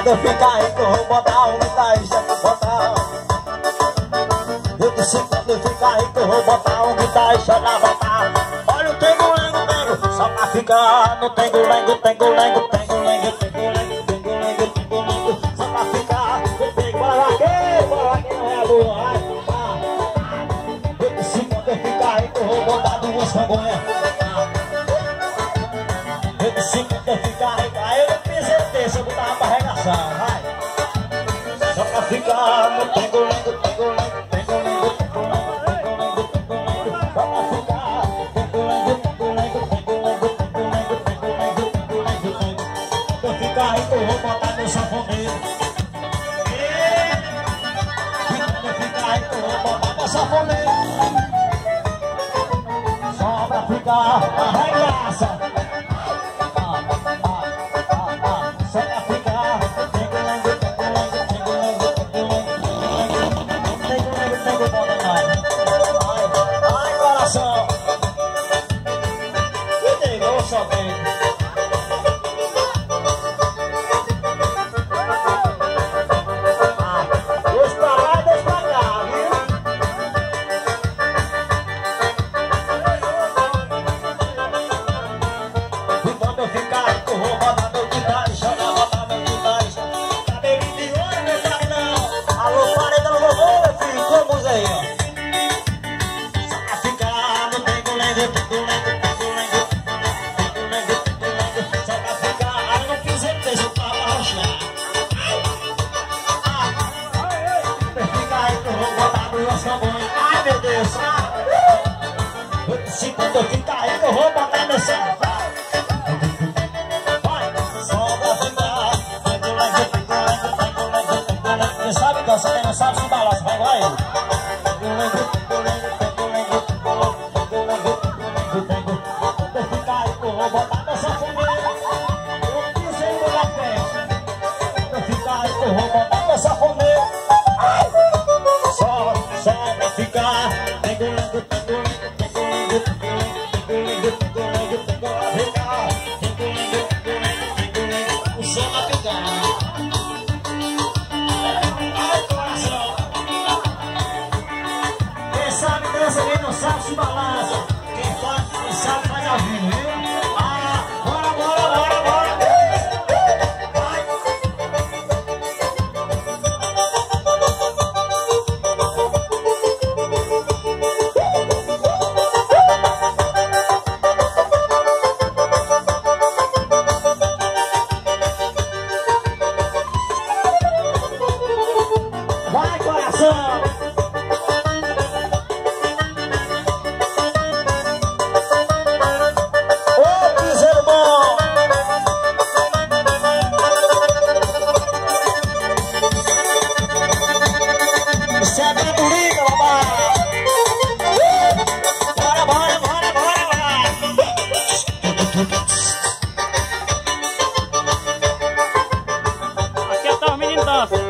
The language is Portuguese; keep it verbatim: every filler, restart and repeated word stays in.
quando eu ficar rico eu vou botar um guitarrista pra botar. Eu disse quando eu ficar rico eu vou botar um guitarrista pra botar. Olha o tengo, lengo, lengo, só pra ficar no tengo, lengo, tengo, lengo, tengo, lengo, tengo, lengo, tengo, lengo, tengo, lengo, só pra ficar no tengo, bora aqui, bora aqui, não é a lua. Eu disse quando eu ficar rico eu vou botar duas vergonhas. Eu disse quando eu ficar rico, aí eu não pensei terça, eu botava pra arregaçar, vai. Só pra ficar no tengo, lengo, tengo, lengo, tengo, lengo, tengo, lengo, tengo, lengo, tengo, lengo, só pra ficar tengo, lengo, tengo, lengo, tengo, lengo, tengo, lengo, tengo, lengo, tengo, lengo, tengo. Quando eu ficar rico eu vou botar meu sanfoneiro. E quando eu ficar rico eu vou botar meu sanfoneiro. Só pra ficar arregaça. Ai meu Deus, se quando eu ficar rico eu vou botar meu céu. Vai, só pra ficar. Quem sabe dança, quem não sabe se balança, vai igual ele. Quando eu ficar rico eu vou botar meu sanfoneiro. Eu pisei no da festa. Quando eu ficar rico eu vou botar meu sanfoneiro. Só, só pra ficar. Tengo, lengo, tengo, lengo, tengo, lengo, tengo, lengo, tengo, lengo, tengo, pra ficar. Tengo, lengo, tengo, lengo, tengo, lengo, o som pra ficar. Ai, coração. Quem sabe dança, quem não sabe se balança. Quem faz, quem sabe faz ao vivo, viu? Ah, bora, bora, bora, bora. Vai. Vai, coração! Ô, piseiro bom! Isso é aventurinha, babá! Bora, bora, bora, bora, bora! Aqui até os meninos dançam.